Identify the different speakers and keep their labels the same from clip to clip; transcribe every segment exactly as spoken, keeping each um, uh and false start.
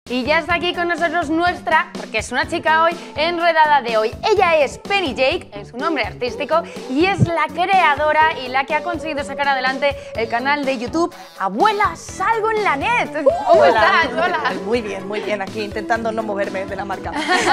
Speaker 1: Y ya está aquí con nosotros nuestra, porque es una chica hoy, enredada de hoy. Ella es Penny Jake, es su nombre artístico, y es la creadora y la que ha conseguido sacar adelante el canal de YouTube Abuela, salgo en la net. ¿Cómo
Speaker 2: Hola.
Speaker 1: estás? Hola.
Speaker 2: Muy bien, muy bien, aquí intentando no moverme de la marca.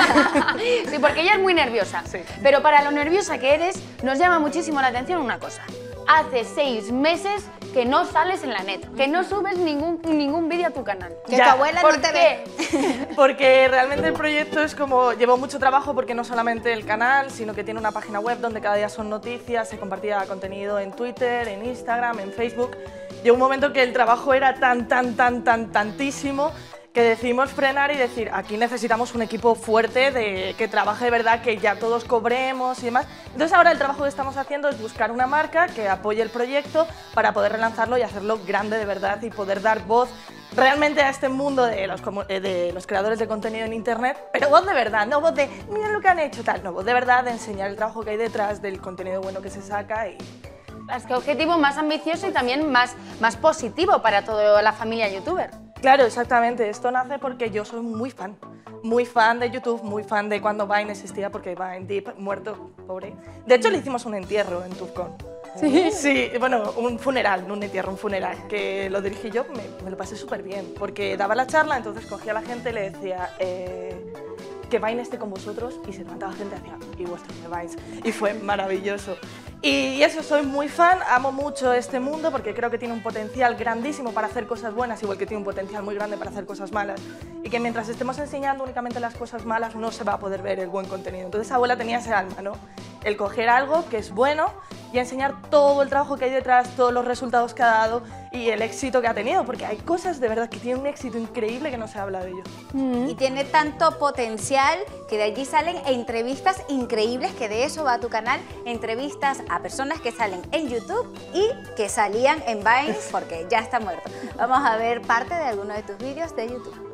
Speaker 1: Sí, porque ella es muy nerviosa.
Speaker 2: Sí.
Speaker 1: Pero para lo nerviosa que eres, nos llama muchísimo la atención una cosa. Hace seis meses que no sales en la net, que no subes ningún, ningún vídeo a tu canal.
Speaker 3: Que
Speaker 2: Ya.
Speaker 3: tu abuela
Speaker 1: ¿Por
Speaker 3: no te
Speaker 1: qué?
Speaker 3: ve.
Speaker 2: Porque realmente el proyecto es como, llevó mucho trabajo porque no solamente el canal, sino que tiene una página web donde cada día son noticias, se compartía contenido en Twitter, en Instagram, en Facebook. Llegó un momento que el trabajo era tan, tan, tan, tan, tantísimo que decidimos frenar y decir, aquí necesitamos un equipo fuerte de, que trabaje de verdad, que ya todos cobremos y demás. Entonces ahora el trabajo que estamos haciendo es buscar una marca que apoye el proyecto para poder relanzarlo y hacerlo grande de verdad y poder dar voz realmente a este mundo de los, de los creadores de contenido en internet, pero voz de verdad, no voz de mira lo que han hecho, tal, no, voz de verdad, de enseñar el trabajo que hay detrás del contenido bueno que se saca y...
Speaker 1: Es que objetivo más ambicioso y también más, más positivo para toda la familia youtuber.
Speaker 2: Claro, exactamente. Esto nace porque yo soy muy fan, muy fan de YouTube, muy fan de cuando Vine existía, porque Vine Deep, muerto, pobre. De hecho, le hicimos un entierro en TubeCon.
Speaker 1: ¿Sí?
Speaker 2: Sí, bueno, un funeral, no un entierro, un funeral, que lo dirigí yo, me, me lo pasé súper bien, porque daba la charla, entonces cogía a la gente y le decía eh, que Vine esté con vosotros, y se levantaba gente y hacía, y vuestros de Vines, y fue maravilloso. Y eso, soy muy fan, amo mucho este mundo porque creo que tiene un potencial grandísimo para hacer cosas buenas, igual que tiene un potencial muy grande para hacer cosas malas. Y que mientras estemos enseñando únicamente las cosas malas no se va a poder ver el buen contenido. Entonces abuela tenía ese alma, ¿no? El coger algo que es bueno y enseñar todo el trabajo que hay detrás, todos los resultados que ha dado y el éxito que ha tenido, porque hay cosas de verdad que tienen un éxito increíble que no se habla de ello.
Speaker 3: Mm. Y tiene tanto potencial que de allí salen entrevistas increíbles, que de eso va tu canal, entrevistas a personas que salen en YouTube y que salían en Vine porque ya está muerto. Vamos a ver parte de alguno de tus vídeos de YouTube.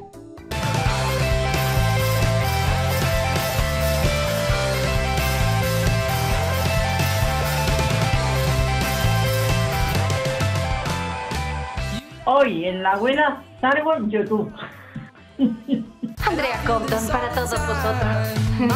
Speaker 4: Hoy en La Abuela salgo en YouTube.
Speaker 5: Andrea Compton para todos vosotros.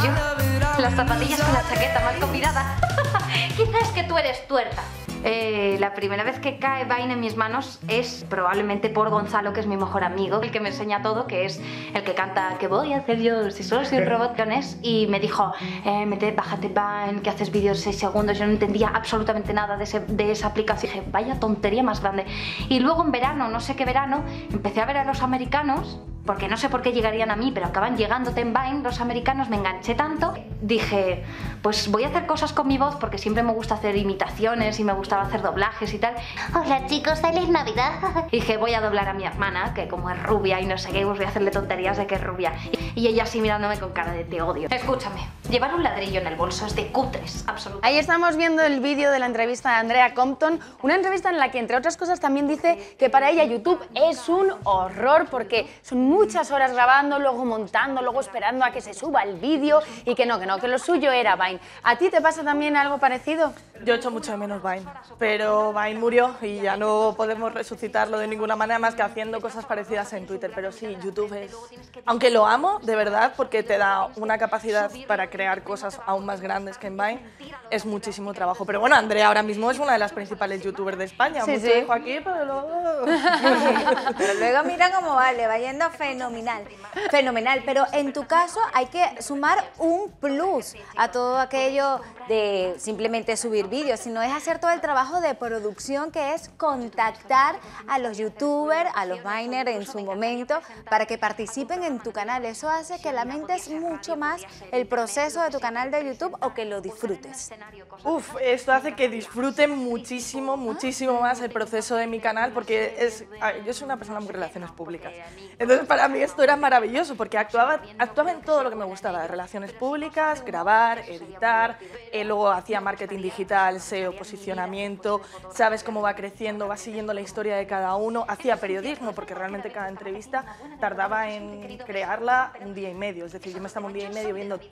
Speaker 5: Yo, las zapatillas con la chaqueta mal combinada. Quizás que tú eres tuerta. Eh, la primera vez que cae Vine en mis manos es probablemente por Gonzalo, que es mi mejor amigo, el que me enseña todo, que es el que canta ¿qué voy a hacer yo si solo soy un robot? Y me dijo, eh, mete, bájate Vine, que haces vídeos de seis segundos. Yo no entendía absolutamente nada de, ese, de esa aplicación. Dije, vaya tontería más grande. Y luego en verano, no sé qué verano, empecé a ver a los americanos, porque no sé por qué llegarían a mí, pero acaban llegándote en Vine los americanos, me enganché tanto, dije, pues voy a hacer cosas con mi voz, porque siempre me gusta hacer imitaciones y me gustaba hacer doblajes y tal. Hola chicos, feliz Navidad. Y dije, voy a doblar a mi hermana, que como es rubia y no sé qué, pues voy a hacerle tonterías de que es rubia. Y ella así mirándome con cara de te odio. Escúchame, llevar un ladrillo en el bolso es de cutres, absolutamente.
Speaker 1: Ahí estamos viendo el vídeo de la entrevista de Andrea Compton, una entrevista en la que, entre otras cosas, también dice que para ella YouTube es un horror porque son muchas horas grabando, luego montando, luego esperando a que se suba el vídeo y que no, que no, que lo suyo era Vine. ¿A ti te pasa también algo parecido?
Speaker 2: Yo echo mucho de menos Vine, pero Vine murió y ya no podemos resucitarlo de ninguna manera más que haciendo cosas parecidas en Twitter, pero sí, YouTube es... Aunque lo amo, de verdad, porque te da una capacidad para crear cosas aún más grandes que en Vine, es muchísimo trabajo. Pero bueno, Andrea ahora mismo es una de las principales youtubers de España,
Speaker 1: Sí,
Speaker 2: mucho
Speaker 1: sí.
Speaker 2: dejo aquí, pero luego...
Speaker 3: Pero luego mira cómo va, le va yendo fenomenal, fenomenal. Pero en tu caso hay que sumar un plus a todo aquello de simplemente subir vídeos, sino es hacer todo el trabajo de producción, que es contactar a los youtubers, a los Viners en su momento, para que participen en tu canal. Eso hace que lamentes mucho más el proceso de tu canal de YouTube o que lo disfrutes.
Speaker 2: Uf, esto hace que disfrute muchísimo, muchísimo más el proceso de mi canal, porque es, a ver, yo soy una persona muy relaciones públicas. Entonces para mí esto era maravilloso, porque actuaba, actuaba en todo lo que me gustaba, de relaciones públicas, grabar, editar, eh, luego hacía marketing digital, S E O, posicionamiento, sabes cómo va creciendo, va siguiendo la historia de cada uno, hacía periodismo, porque realmente cada entrevista tardaba en crearla un día y medio, es decir, yo me estaba un día y medio viendo todo el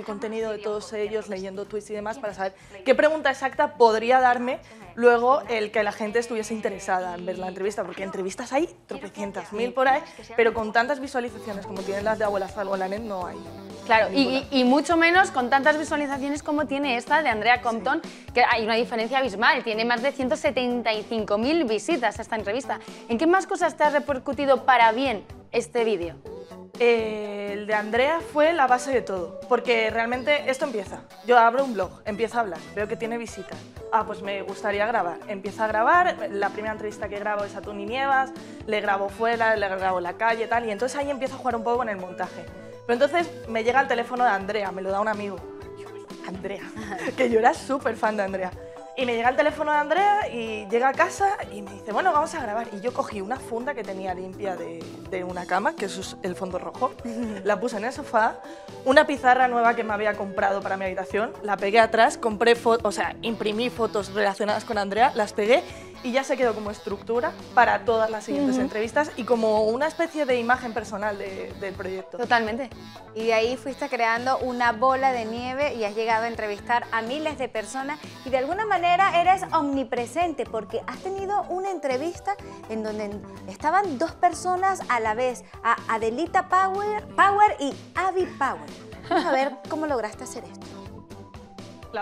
Speaker 2: contenido de todos ellos, leyendo tweets y demás, para saber qué pregunta exacta podría darme luego el que la gente estuviese interesada en ver la entrevista, porque entrevistas hay tropecientas mil por ahí, pero con tantas visualizaciones como tienen las de Abuela Salvo en la net no hay.
Speaker 1: Claro, y, y mucho menos con tantas visualizaciones como tiene esta de Andrea Compton, que hay una diferencia abismal, tiene más de ciento setenta y cinco mil visitas a esta entrevista. ¿En qué más cosas te ha repercutido para bien este vídeo?
Speaker 2: Eh, el de Andrea fue la base de todo, porque realmente esto empieza. Yo abro un blog, empiezo a hablar, veo que tiene visitas. Ah, pues me gustaría grabar. Empiezo a grabar, la primera entrevista que grabo es a Tony Nievas, le grabo fuera, le grabo en la calle, tal, y entonces ahí empiezo a jugar un poco con el montaje. Pero entonces me llega el teléfono de Andrea, me lo da un amigo. Yo, Andrea, que yo era súper fan de Andrea. Y me llega el teléfono de Andrea y llega a casa y me dice, bueno, vamos a grabar. Y yo cogí una funda que tenía limpia de, de una cama, que eso es el fondo rojo, la puse en el sofá, una pizarra nueva que me había comprado para mi habitación, la pegué atrás, compré fotos, o sea, imprimí fotos relacionadas con Andrea, las pegué y ya se quedó como estructura para todas las siguientes uh-huh. entrevistas y como una especie de imagen personal de, del proyecto.
Speaker 1: Totalmente.
Speaker 3: Y de ahí fuiste creando una bola de nieve y has llegado a entrevistar a miles de personas y de alguna manera eres omnipresente porque has tenido una entrevista en donde estaban dos personas a la vez, a Adelita Power, Power y Abby Power. Vamos a ver cómo lograste hacer esto.
Speaker 2: La...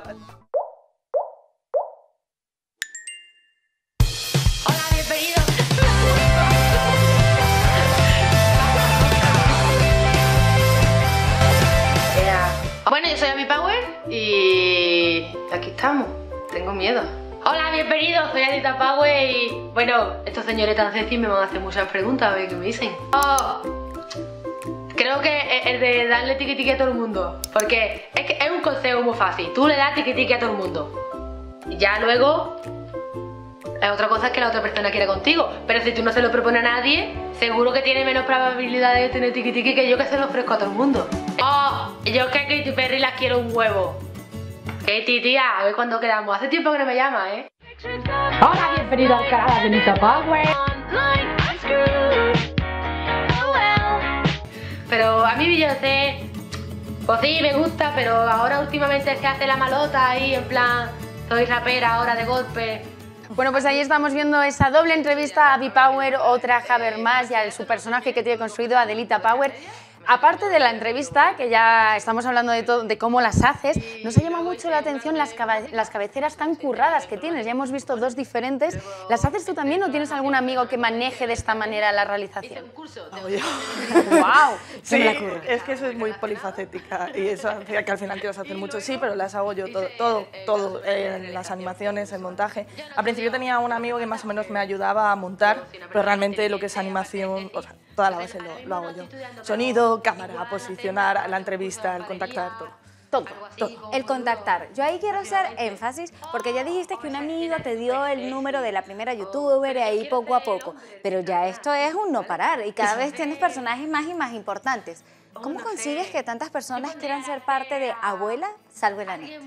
Speaker 6: Bueno, yo soy Abby Power y aquí estamos. Tengo miedo. Hola, bienvenidos, soy Adelita Power y... Bueno, estos señores tan sexy me van a hacer muchas preguntas, a ver qué me dicen. Oh, creo que el de darle tiqui tiqui a todo el mundo, porque es que es un consejo muy fácil. Tú le das tiqui tiqui a todo el mundo y ya luego... Es otra cosa que la otra persona quiera contigo, pero si tú no se lo propones a nadie, seguro que tiene menos probabilidad de tener tiqui tiqui que yo que se lo ofrezco a todo el mundo. Oh, yo que Katy Perry las quiero un huevo. Katy, tía, a ver cuándo quedamos. Hace tiempo que no me llama, ¿eh? Hola, bienvenido al canal de Adelita Power. Pero a mí Beyoncé, pues sí, me gusta, pero ahora últimamente se hace la malota ahí, en plan, soy rapera ahora de golpe.
Speaker 1: Bueno, pues ahí estamos viendo esa doble entrevista a Abby Power, otra Habermas y a su personaje que tiene construido, Adelita Power. Aparte de la entrevista, que ya estamos hablando de, todo, de cómo las haces, nos ha llamado mucho la atención las, cabe las cabeceras tan curradas que tienes. Ya hemos visto dos diferentes. ¿Las haces tú también o tienes algún amigo que maneje de esta manera la realización?
Speaker 2: Hago yo.
Speaker 1: ¡Wow!
Speaker 2: Sí, es que soy muy polifacética y eso hace que al final quiero hacer mucho. Sí, pero las hago yo todo, todo, todo eh, las animaciones, el montaje. Al principio tenía un amigo que más o menos me ayudaba a montar, pero realmente lo que es animación, o sea, toda la base lo, lo hago yo. Sonido, cámara, posicionar, la entrevista, el contactar, todo.
Speaker 3: Todo, todo. El contactar. Yo ahí quiero hacer énfasis porque ya dijiste que un amigo te dio el número de la primera youtuber y ahí poco a poco, pero ya esto es un no parar y cada vez tienes personajes más y más importantes. ¿Cómo consigues que tantas personas quieran ser parte de Abuela Salvo en la net?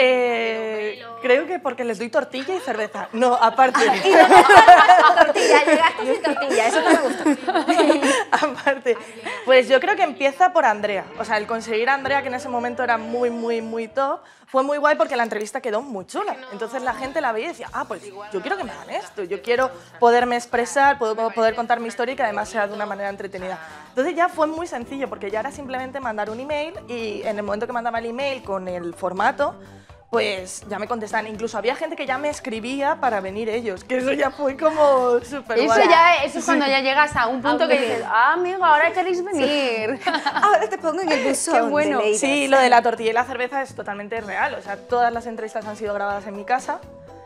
Speaker 2: Eh, creo que porque les doy tortilla y cerveza. No, aparte.
Speaker 3: Ah, y no, no, no, tortilla, llegaste sin tortilla, eso no me gusta.
Speaker 2: Aparte, pues yo creo que empieza por Andrea. O sea, el conseguir a Andrea, que en ese momento era muy, muy, muy top, fue muy guay porque la entrevista quedó muy chula. Entonces la gente la veía y decía, ah, pues yo quiero que me hagan esto, yo quiero poderme expresar, poder, poder contar mi historia y que además sea de una manera entretenida. Entonces ya fue muy sencillo porque ya era simplemente mandar un email y en el momento que mandaba el email con el formato, pues ya me contestaban. Incluso había gente que ya me escribía para venir ellos, que eso ya fue como súper guay.
Speaker 1: Eso, ya, eso es cuando ya llegas a un punto que dices, ah, amigo, ahora queréis venir.
Speaker 3: Ahora te pongo en el buzón.
Speaker 1: Qué bueno.
Speaker 2: Sí, lo de la tortilla y la cerveza es totalmente real. O sea, todas las entrevistas han sido grabadas en mi casa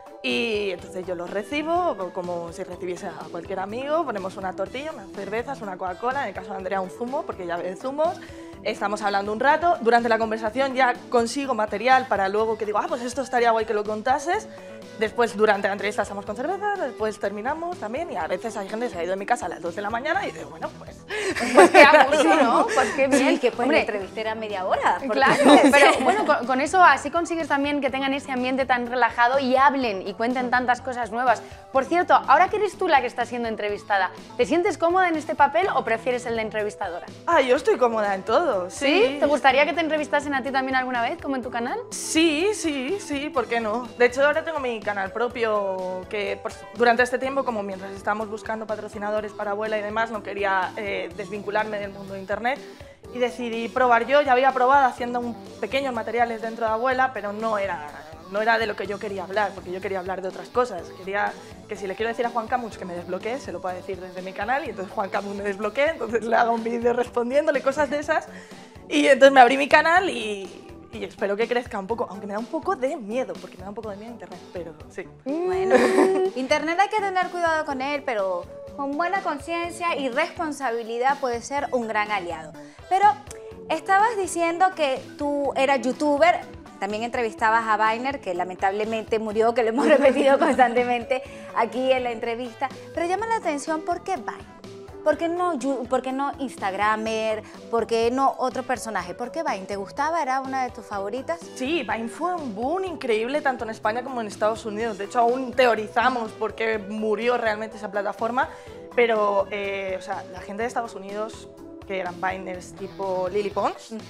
Speaker 2: y entonces yo los recibo como si recibiese a cualquier amigo. Ponemos una tortilla, unas cervezas, una Coca-Cola, en el caso de Andrea un zumo, porque ya bebe zumos. Estamos hablando un rato, durante la conversación ya consigo material para luego que digo, ah, pues esto estaría guay que lo contases. después durante la entrevista estamos con cerveza, después terminamos también y a veces hay gente que se ha ido de mi casa a las dos de la mañana y digo, bueno, pues...
Speaker 1: Pues qué abuso, ¿no? Pues qué bien.
Speaker 3: Sí, que pues
Speaker 1: Hombre,
Speaker 3: la entrevista era media hora. porque-
Speaker 1: claro, pero bueno, con, con eso así consigues también que tengan ese ambiente tan relajado y hablen y cuenten tantas cosas nuevas. Por cierto, ahora que eres tú la que está siendo entrevistada, ¿te sientes cómoda en este papel o prefieres el de entrevistadora?
Speaker 2: Ah, yo estoy cómoda en todo, sí.
Speaker 1: ¿Sí? ¿Te gustaría que te entrevistasen a ti también alguna vez, como en tu canal?
Speaker 2: Sí, sí, sí, ¿por qué no? De hecho, ahora tengo mi canal propio que pues, durante este tiempo, como mientras estábamos buscando patrocinadores para Abuela y demás, no quería eh, desvincularme del mundo de Internet y decidí probar yo. Ya había probado haciendo un, pequeños materiales dentro de Abuela, pero no era, no era de lo que yo quería hablar, porque yo quería hablar de otras cosas. Quería que si le quiero decir a Juan Camus que me desbloquee, se lo pueda decir desde mi canal y entonces Juan Camus me desbloquee, entonces le haga un vídeo respondiéndole, cosas de esas. Y entonces me abrí mi canal y... Y espero que crezca un poco, aunque me da un poco de miedo, porque me da un poco de miedo Internet, pero sí.
Speaker 3: Bueno, Internet hay que tener cuidado con él, pero con buena conciencia y responsabilidad puede ser un gran aliado. Pero estabas diciendo que tú eras youtuber, también entrevistabas a Viner, que lamentablemente murió, que lo hemos repetido constantemente aquí en la entrevista, pero llama la atención, ¿por qué Viner? ¿Por qué no, por qué no Instagramer? ¿Por qué no otro personaje? ¿Por qué Vine? ¿Te gustaba? ¿Era una de tus favoritas?
Speaker 2: Sí, Vine fue un boom increíble tanto en España como en Estados Unidos. De hecho, aún teorizamos por qué murió realmente esa plataforma, pero eh, o sea, la gente de Estados Unidos, que eran Viners tipo Lily Pons, uh-huh.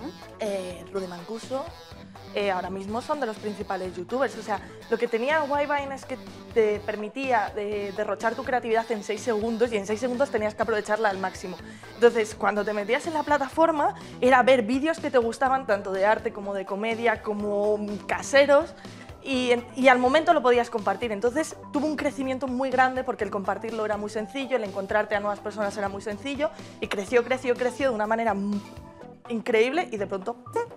Speaker 2: eh, Rudy Mancuso, eh, ahora mismo son de los principales youtubers. O sea, lo que tenía guay Vine es que te permitía de, derrochar tu creatividad en seis segundos y en seis segundos tenías que aprovecharla al máximo. Entonces, cuando te metías en la plataforma, era ver vídeos que te gustaban tanto de arte como de comedia, como caseros, y, y al momento lo podías compartir. Entonces, tuvo un crecimiento muy grande porque el compartirlo era muy sencillo, el encontrarte a nuevas personas era muy sencillo, y creció, creció, creció de una manera increíble y de pronto...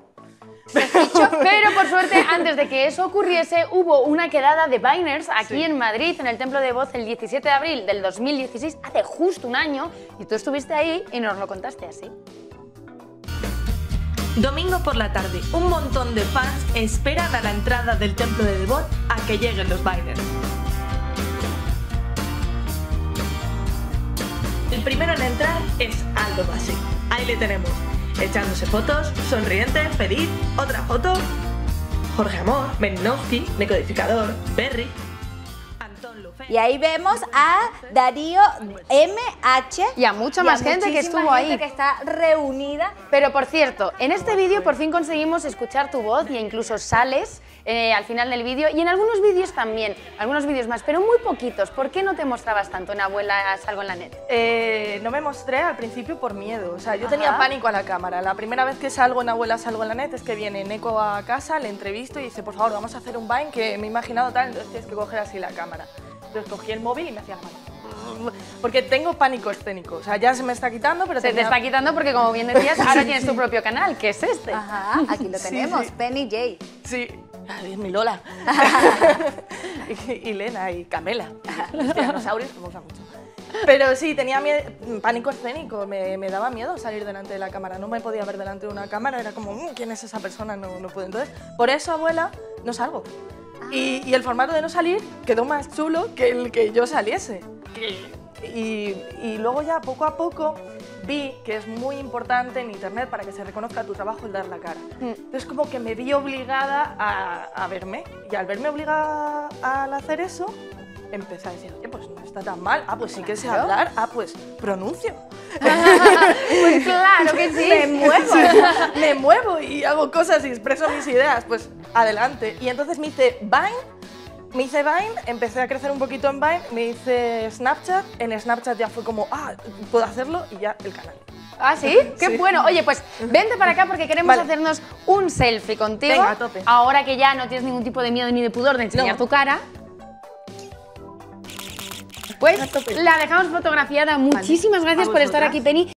Speaker 1: Pero por suerte, antes de que eso ocurriese, hubo una quedada de Viners aquí sí. en Madrid, en el Templo de Voz, el diecisiete de abril del dos mil dieciséis, hace justo un año, y tú estuviste ahí y nos lo contaste así.
Speaker 7: Domingo por la tarde, un montón de fans esperan a la entrada del Templo de Devot a que lleguen los Viners. El primero en entrar es Aldo Bassi. Ahí le tenemos. Echándose fotos, sonriente, feliz, otra foto. Jorge Amor, Meninovsky, Decodificador, Berry, Antón Lufé.
Speaker 3: Y ahí vemos a Darío M H
Speaker 1: y a mucha más
Speaker 3: y a
Speaker 1: gente que estuvo
Speaker 3: gente
Speaker 1: ahí.
Speaker 3: que está reunida.
Speaker 1: Pero por cierto, en este vídeo por fin conseguimos escuchar tu voz y incluso sales eh, al final del vídeo y en algunos vídeos también, algunos vídeos más, pero muy poquitos. ¿Por qué no te mostrabas tanto en Abuela Salgo en la Net?
Speaker 2: Eh, no me mostré al principio por miedo, o sea, yo Ajá. tenía pánico a la cámara. La primera vez que salgo en Abuela Salgo en la Net es que viene Neko a casa, le entrevisto y dice, por favor, vamos a hacer un Vine que me he imaginado tal, entonces tienes que coger así la cámara. Entonces cogí el móvil y me hacía la mano. Porque tengo pánico escénico, o sea, ya se me está quitando, pero...
Speaker 1: Se tenía... te está quitando porque, como bien decías, ahora tienes sí. tu propio canal, que es este.
Speaker 3: Ajá, aquí lo tenemos, sí, sí. Penny J.
Speaker 2: Sí, es mi Lola. y, y Lena y Camela. Los dinosaurios que me gustan mucho. Pero sí, tenía miedo, pánico escénico, me, me daba miedo salir delante de la cámara, no me podía ver delante de una cámara, era como, mmm, ¿quién es esa persona? No, no puedo. Entonces, por eso, Abuela, no salgo. Y, y el formato de no salir quedó más chulo que el que yo saliese. Y, y luego ya poco a poco vi que es muy importante en Internet para que se reconozca tu trabajo el dar la cara. Entonces como que me vi obligada a, a verme y al verme obligada al hacer eso empecé a decir, oye, pues no está tan mal, ah, pues sí que sé hablar, ah, pues pronuncio.
Speaker 1: Pues claro que sí.
Speaker 3: Me muevo.
Speaker 2: Sí, me muevo y hago cosas y expreso mis ideas, pues adelante. Y entonces me hice Vine, me hice Vine, empecé a crecer un poquito en Vine, me hice Snapchat, en Snapchat ya fue como, ah, puedo hacerlo y ya el canal.
Speaker 1: ¿Ah, sí? ¡Qué sí. bueno! Oye, pues vente para acá porque queremos vale. hacernos un selfie contigo.
Speaker 2: Venga, a tope.
Speaker 1: Ahora que ya no tienes ningún tipo de miedo ni de pudor de enseñar no. tu cara. Pues la dejamos fotografiada. Muchísimas gracias por estar aquí, Penny.